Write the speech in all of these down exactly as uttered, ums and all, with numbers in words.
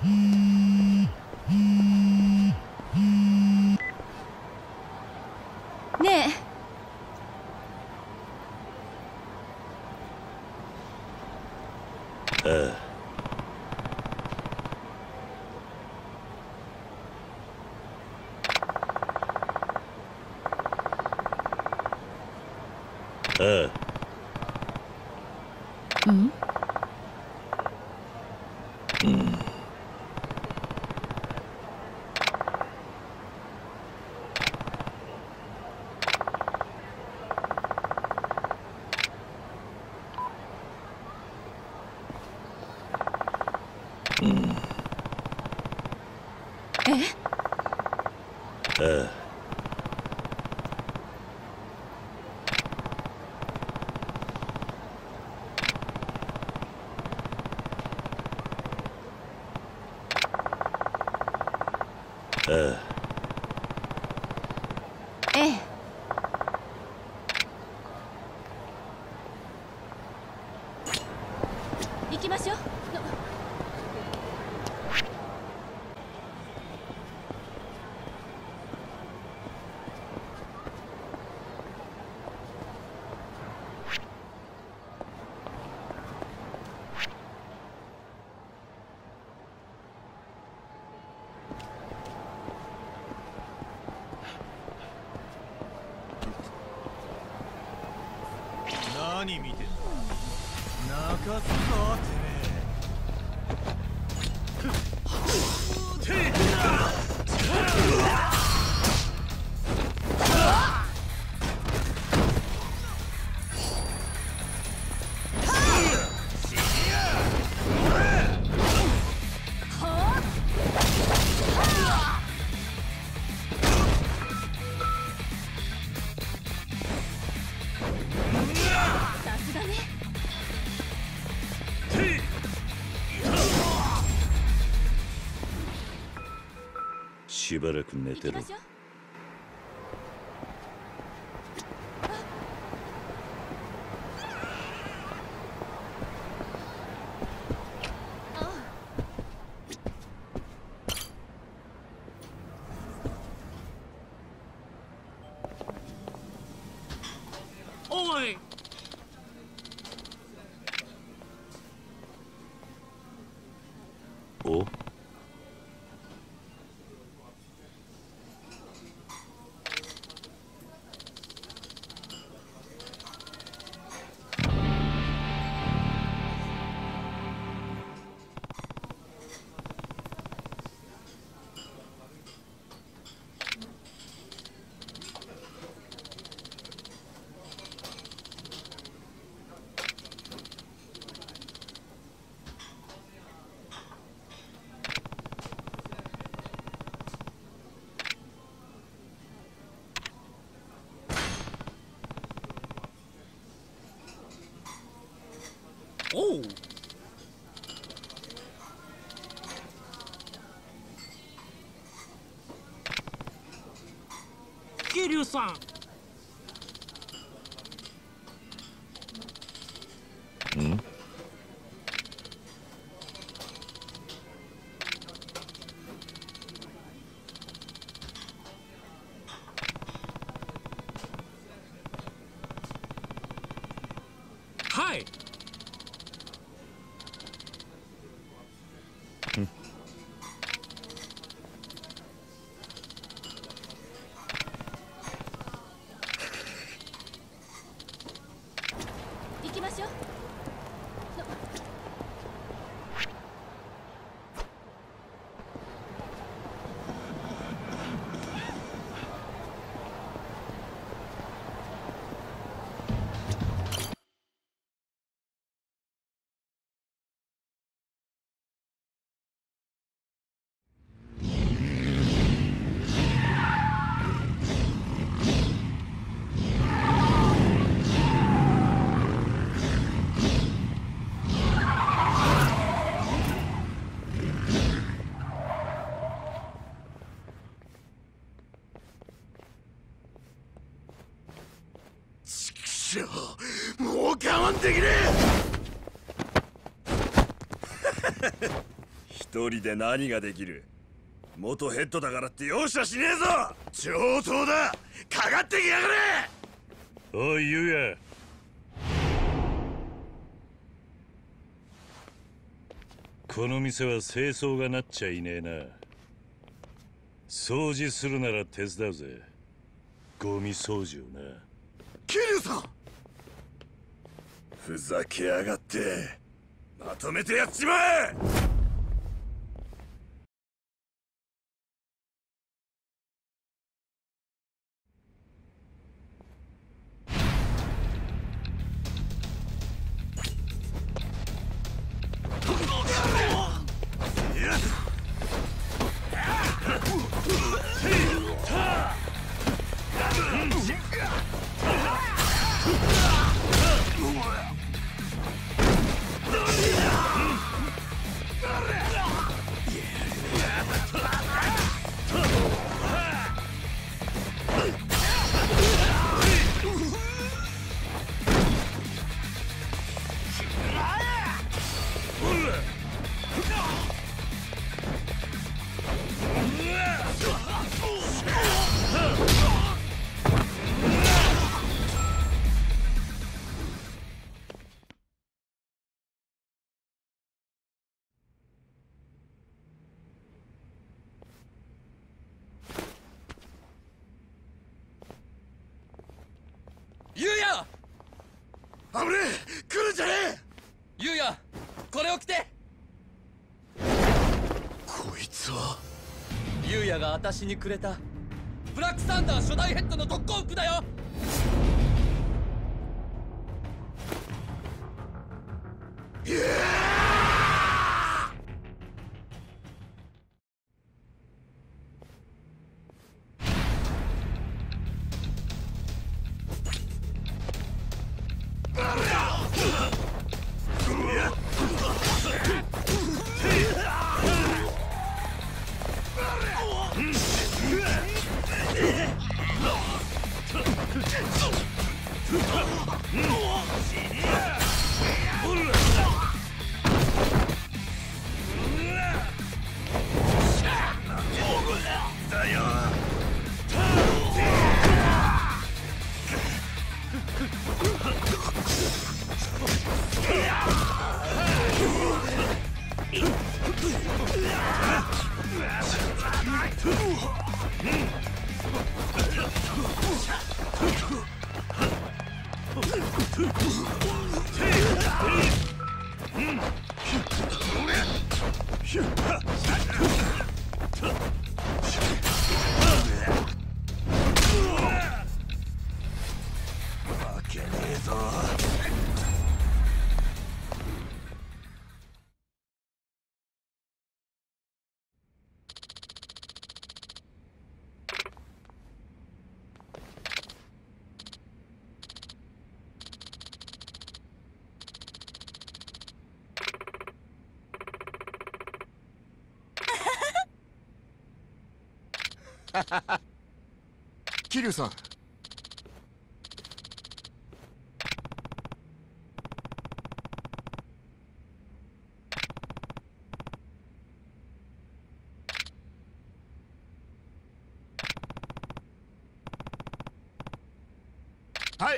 ねえ。ああ。ああ。 うん。 うん。うん。 え？ ああ。ああ。 ええ。行きましょう。 何見てんだ。泣かすぞてめえ。 さすがね。 しばらく寝てろ。 おい。 お。 おう。桐生さん。 ん？ はい。 行きましょう。 もう我慢できねえ。一一人で何ができる。元ヘッドだからって容赦しねえぞ。上等だ。かかってきやがれ。 おいゆうや、この店は清掃がなっちゃいねえな。掃除するなら手伝うぜ。ゴミ掃除をな。 桐生さん、ふざけやがって。まとめてやっちまえ。 ゆうや、 危ねえ、来るんじゃねえ。 ゆうや、これを着て。 こいつは。 ゆうやが私にくれたブラックサンダー初代ヘッドの特攻服だよ。 いや負けねえぞ。桐生さん、はい。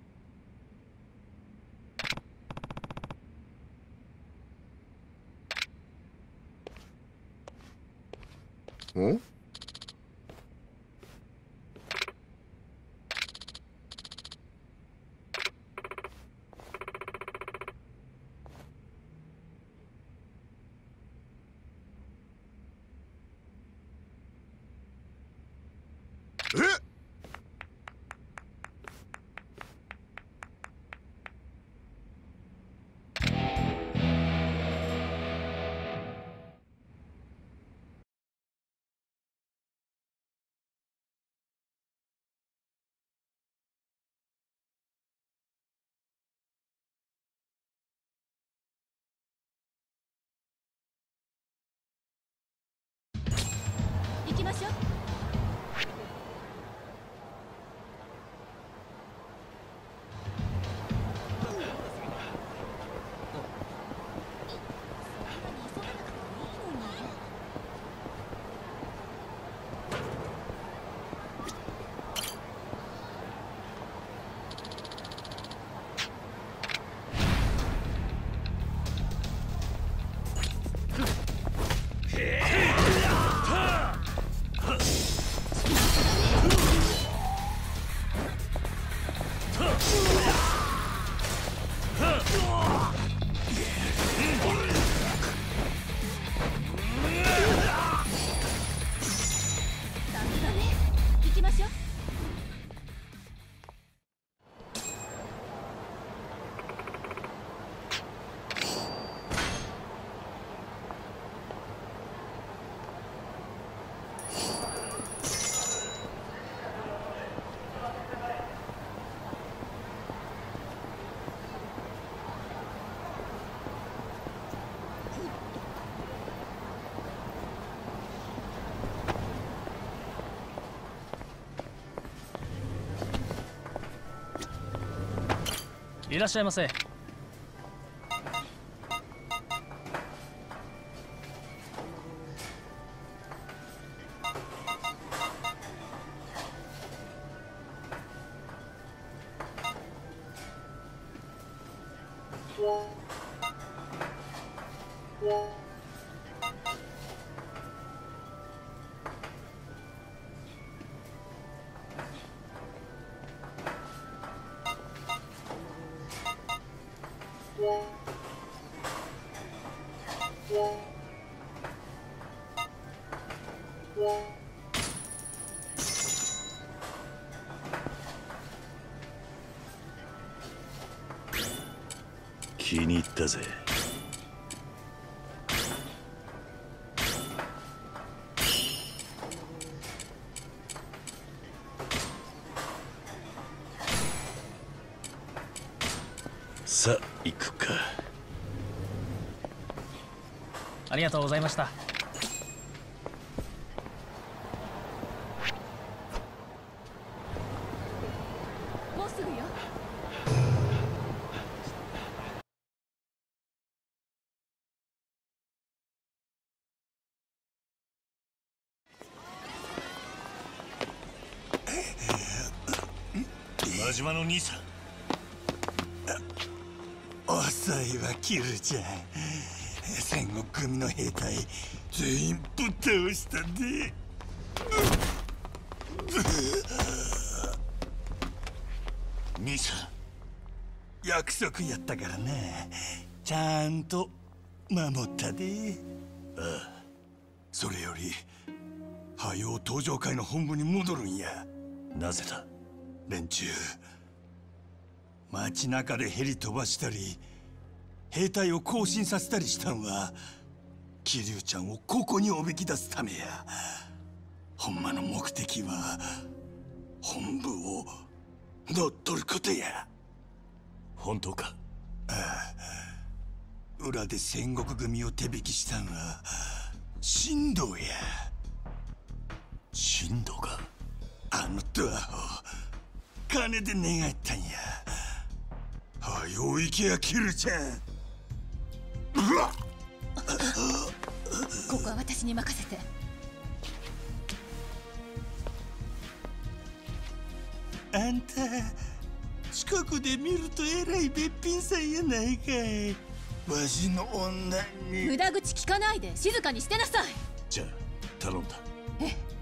ん？え？ いらっしゃいませ。 気に入ったぜ。さあ行くか。 ありがとうございました。 もうすぐよ。 真島の兄さん。 遅いわキルちゃん。戦国組の兵隊全員ぶっ倒したんで。 兄さん、約束やったからな。ちゃんと守ったで。 ああ。 それよりはよう登場会の本部に戻るんや。 なぜだ。 連中街中でヘリ飛ばしたり兵隊を行進させたりしたんは桐生ちゃんをここにおびき出すためや。ほんまの目的は本部を乗っ取ることや。 本当か。 ああ、裏で戦国組を手引きしたんは神道や。 神道か。 あのドアを金で願ったんや。はよ行けやキルちゃん。うわっ、 ここは私に任せて。 あんた近くで見るとえらいべっぴんさんやないかい。わしの女に無駄口聞かないで静かにしてなさい。 じゃあ頼んだ。 ええ。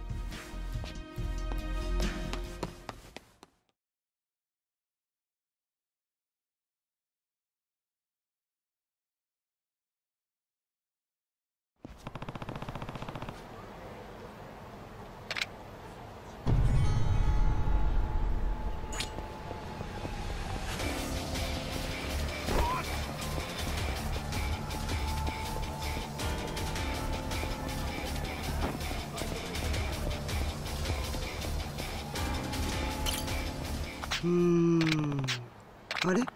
うーん、あれ？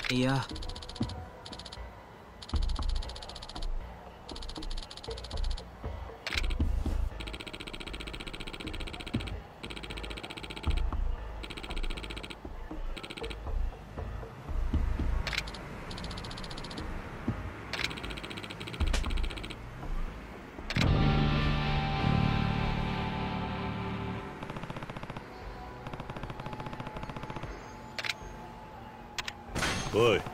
いや、 おい。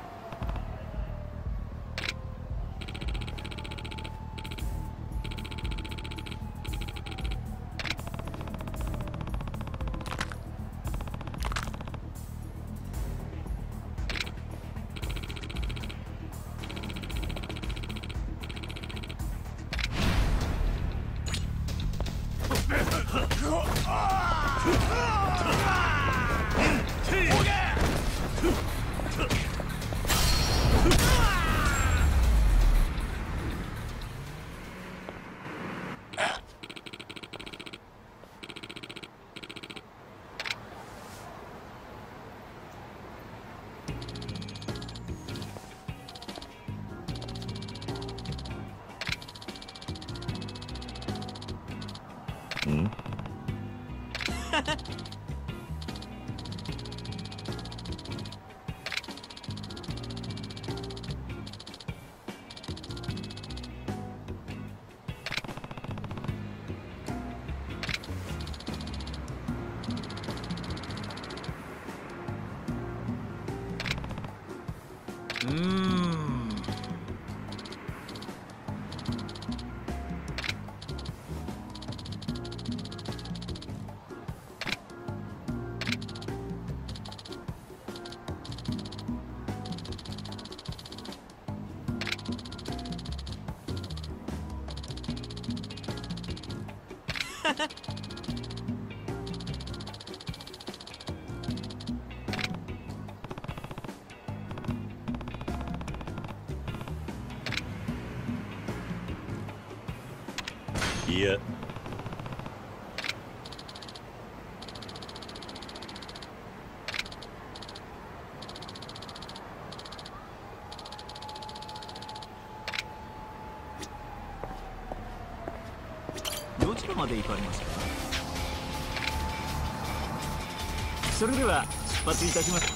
ん？ うーん。 いや、 どちらまで行かれますか？それでは出発いたします。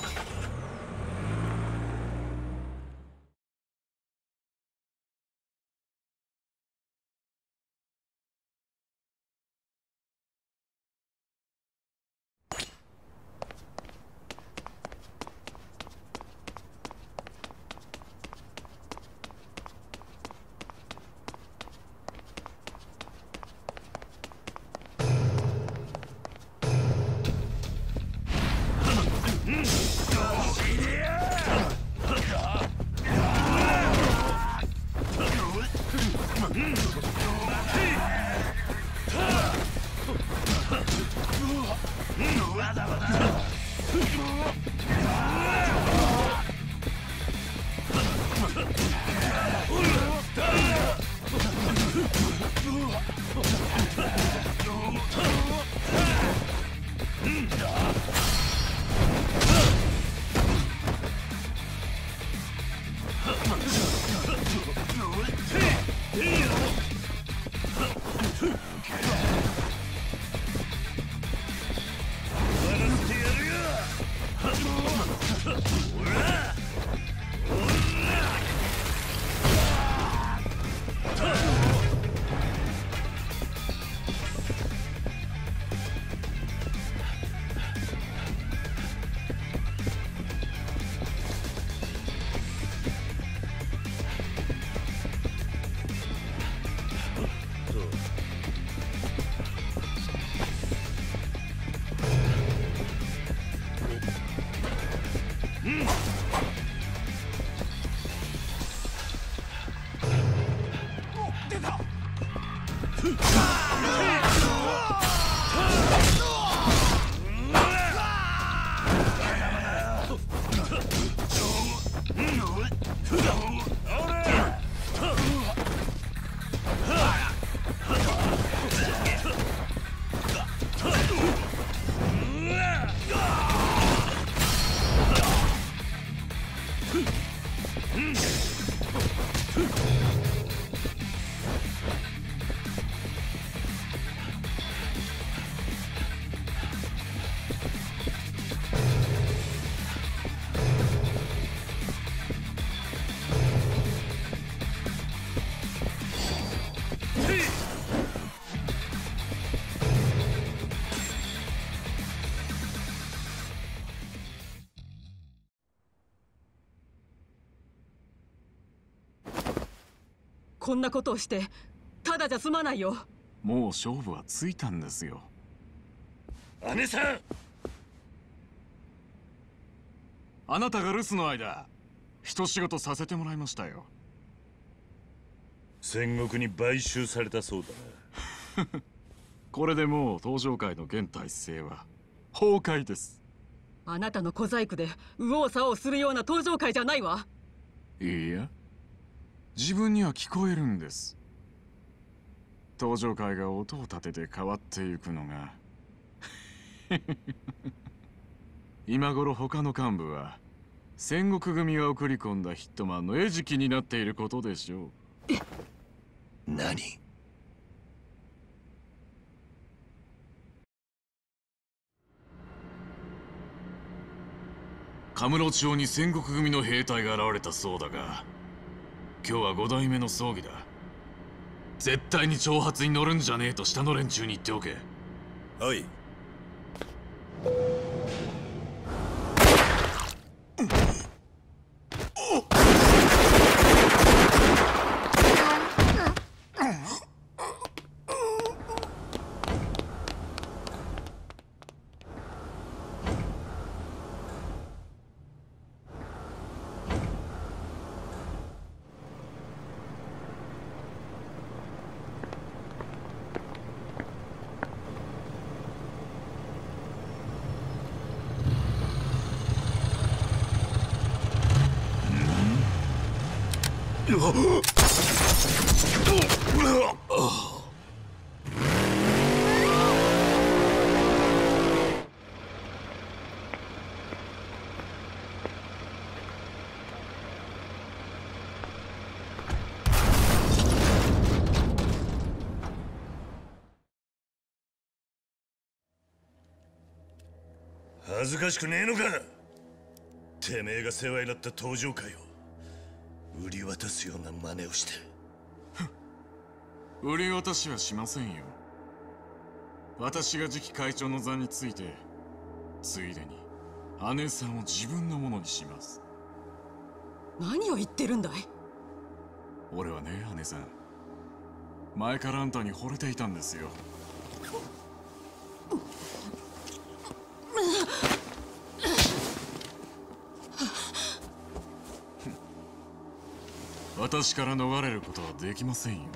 こんなことをしてただじゃ済まないよ。 もう勝負はついたんですよ。 姉さん、 あなたが留守の間一仕事させてもらいましたよ。 戦国に買収されたそうだな。 これでもう東上界の現体制は崩壊です。 あなたの小細工で右往左往するような登場界じゃないわ。 いいや、自分には聞こえるんです。東上界が音を立てて変わっていくのが今頃他の幹部は戦国組が送り込んだヒットマンの餌食になっていることでしょう。 何？ カムロ町に戦国組の兵隊が現れたそうだが、今日は五代目の葬儀だ。絶対に挑発に乗るんじゃねえと下の連中に言っておけ。 はい。 恥ずかしくねえのか。てめえが世話になった登場界を売り渡すような真似をして。 売り渡しはしませんよ。私が次期会長の座について、ついでに姉さんを自分のものにします。 何を言ってるんだい。 俺はね、姉さん、前からあんたに惚れていたんですよ。私から逃れることはできませんよ。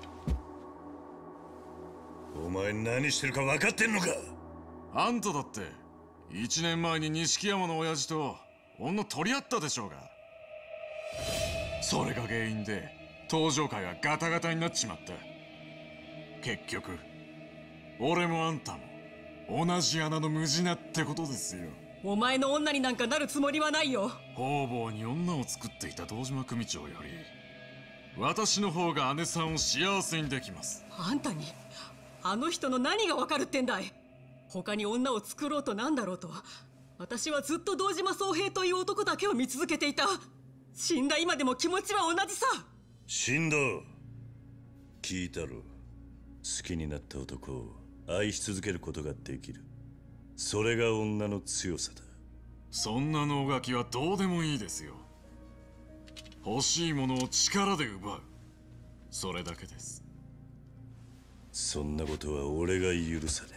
お前何してるか分かってんのか。 あんただって一年前に錦山の親父と女取り合ったでしょうが。それが原因で東上界がガタガタになっちまった。結局俺もあんたも同じ穴の無地なってことですよ。 お前の女になんかなるつもりはないよ。 方々に女を作っていた堂島組長より私の方が姉さんを幸せにできます。 あんたにあの人の何がわかるってんだい。他に女を作ろうとなんだろうと、私はずっと堂島宗平という男だけを見続けていた。死んだ今でも気持ちは同じさ。 死んだ。聞いたろ。好きになった男を愛し続けることができる。それが女の強さだ。 そんな能書きはどうでもいいですよ。欲しいものを力で奪う、それだけです。 そんなことは俺が許さね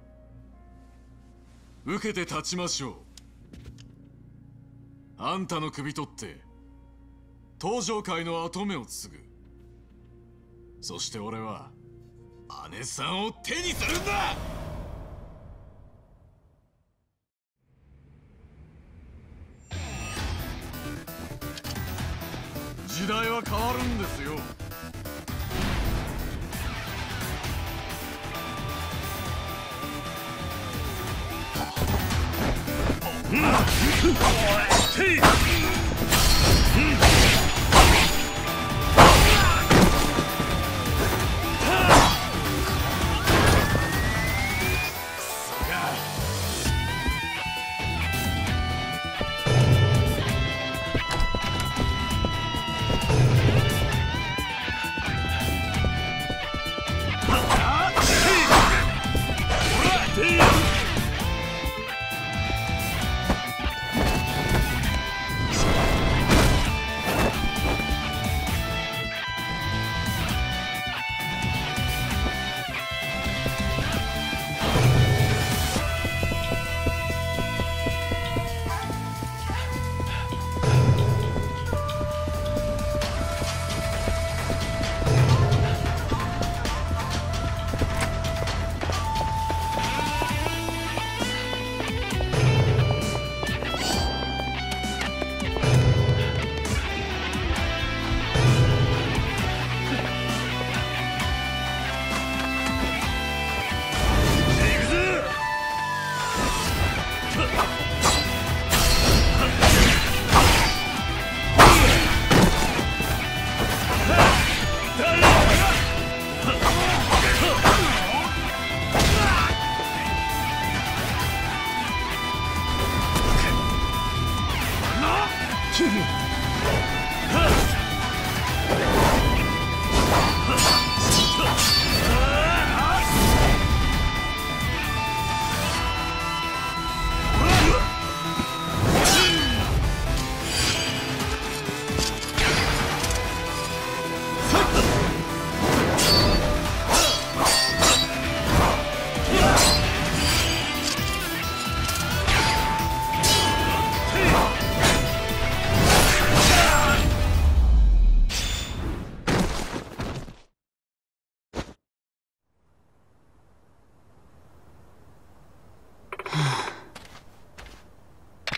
え。受けて立ちましょう。あんたの首取って東上界の跡目を継ぐ。そして俺は姉さんを手にするんだ。時代は変わるんですよ。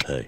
はい。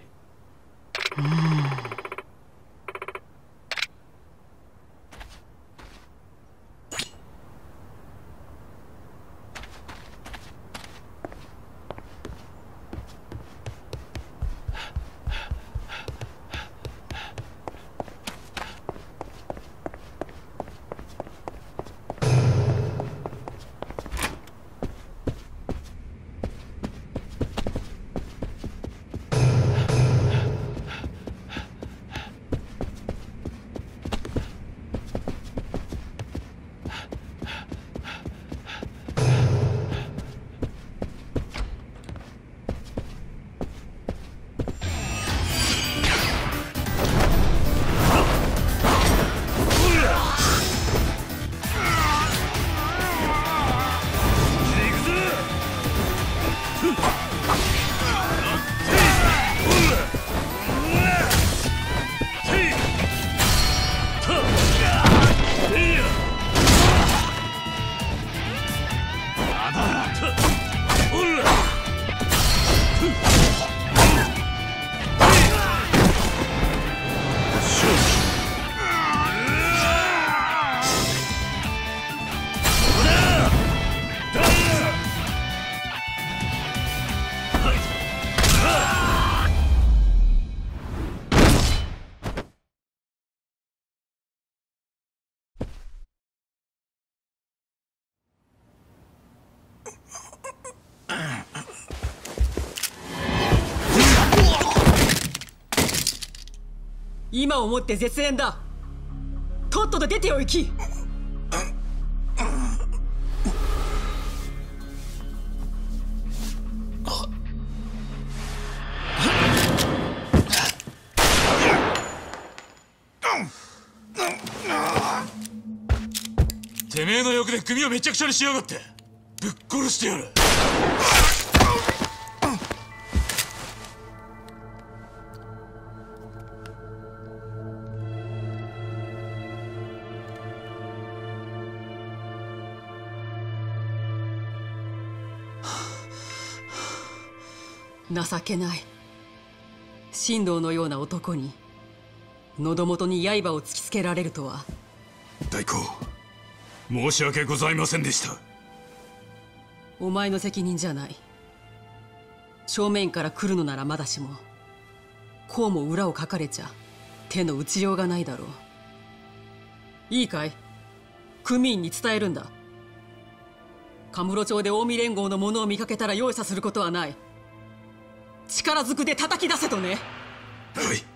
今をもって絶縁だ。とっとと出てお行き。 てめえの欲で組をめちゃくちゃにしやがって、ぶっ殺してやる。 情けない。神道のような男に喉元に刃を突きつけられるとは。 大公、申し訳ございませんでした。 お前の責任じゃない。正面から来るのならまだしも、こうも裏をかかれちゃ手の打ちようがないだろう。いいかい、組員に伝えるんだ。カムロ町で近江連合の者を見かけたら容赦することはない。力ずくで叩き出せとね。 はい。